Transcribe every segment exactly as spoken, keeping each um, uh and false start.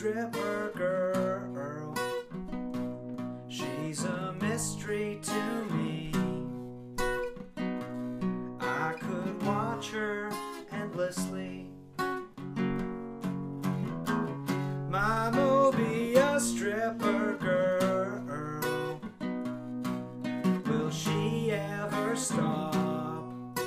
stripper girl. She's a mystery to me. I could watch her endlessly. Mama be a stripper girl. Will she ever stop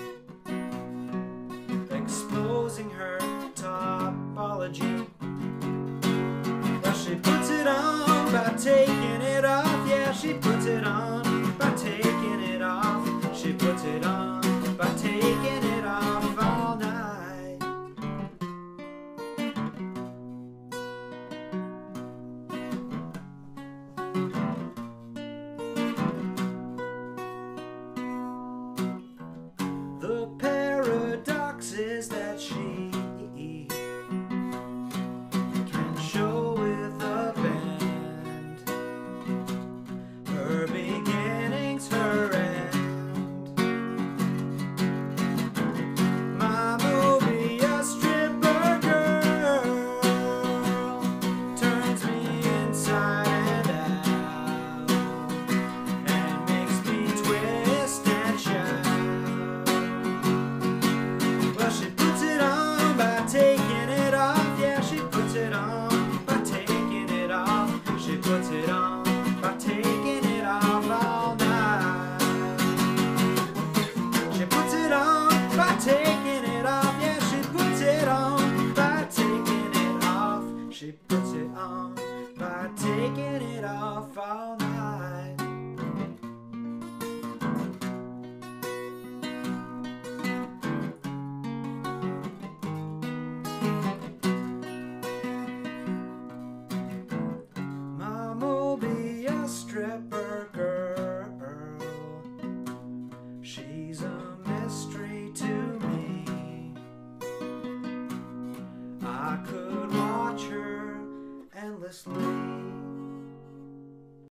exposing her topology? Well, she puts it on by taking it off. Yeah, she puts it on